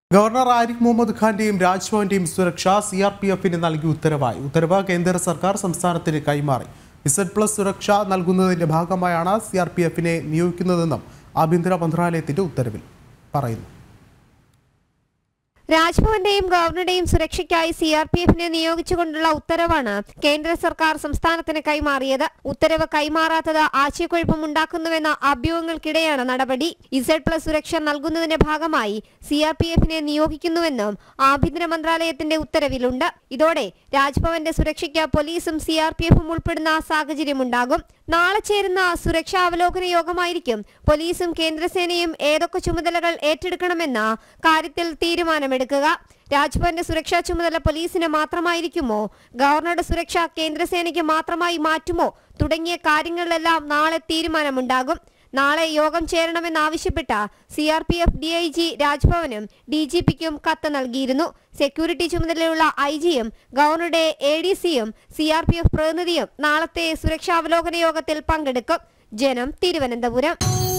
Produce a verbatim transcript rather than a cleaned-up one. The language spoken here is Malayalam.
ഗവർണർ ആരിഫ് മുഹമ്മദ് ഖാന്റെയും രാജ്ഭവന്റെയും സുരക്ഷ സി ആർ പി എഫിന് നൽകി ഉത്തരവായി. ഉത്തരവ് കേന്ദ്ര സർക്കാർ സംസ്ഥാനത്തിന് കൈമാറി. ഇസഡ് പ്ലസ് സുരക്ഷ നൽകുന്നതിന്റെ ഭാഗമായാണ് സി ആർ പി എഫിനെ നിയോഗിക്കുന്നതെന്നും ആഭ്യന്തര മന്ത്രാലയത്തിന്റെ ഉത്തരവിൽ പറയുന്നു. രാജ്ഭവന്റെയും ഗവർണറുടെയും സുരക്ഷയ്ക്കായി സി ആർ പി എഫിനെ നിയോഗിച്ചുകൊണ്ടുള്ള ഉത്തരവാണ് കേന്ദ്ര സർക്കാർ സംസ്ഥാനത്തിന് കൈമാറിയത്. ഉത്തരവ് കൈമാറാത്തത് ആശയക്കുഴപ്പമുണ്ടാക്കുന്നുവെന്ന അഭ്യൂഹങ്ങൾക്കിടെയാണ് നടപടി. ഇസഡ് പ്ലസ് സുരക്ഷ നൽകുന്നതിന്റെ ഭാഗമായി സി ആർ പി എഫിനെ നിയോഗിക്കുന്നുവെന്നും ആഭ്യന്തര മന്ത്രാലയത്തിന്റെ ഉത്തരവിലുണ്ട്. ഇതോടെ രാജ്ഭവന്റെ സുരക്ഷയ്ക്ക് പോലീസും സി ആർ പി എഫും ഉൾപ്പെടുന്ന സാഹചര്യമുണ്ടാകും. നാളെ ചേരുന്ന സുരക്ഷാ അവലോകന യോഗമായിരിക്കും പോലീസും കേന്ദ്രസേനയും ഏതൊക്കെ ചുമതലകൾ ഏറ്റെടുക്കണമെന്ന കാര്യത്തിൽ തീരുമാനമെടുക്കുക. രാജ്ഭവന്റെ സുരക്ഷാ ചുമതല പോലീസിന് മാത്രമായിരിക്കുമോ, ഗവർണറുടെ സുരക്ഷ കേന്ദ്രസേനയ്ക്ക് മാത്രമായി മാറ്റുമോ തുടങ്ങിയ കാര്യങ്ങളിലെല്ലാം നാളെ തീരുമാനമുണ്ടാകും. നാളെ യോഗം ചേരണമെന്നാവശ്യപ്പെട്ട C R P F D I G രാജ്ഭവനും ഡി ജി പിക്കും കത്ത് നൽകിയിരുന്നു. സെക്യൂരിറ്റി ചുമതലയുള്ള ഐ ജിയും ഗവർണറുടെ എ ഡി സിയും സി ആർ പി എഫ് പ്രതിനിധിയും നാളത്തെ സുരക്ഷാവലോകന യോഗത്തിൽ പങ്കെടുക്കും. ജനം, തിരുവനന്തപുരം.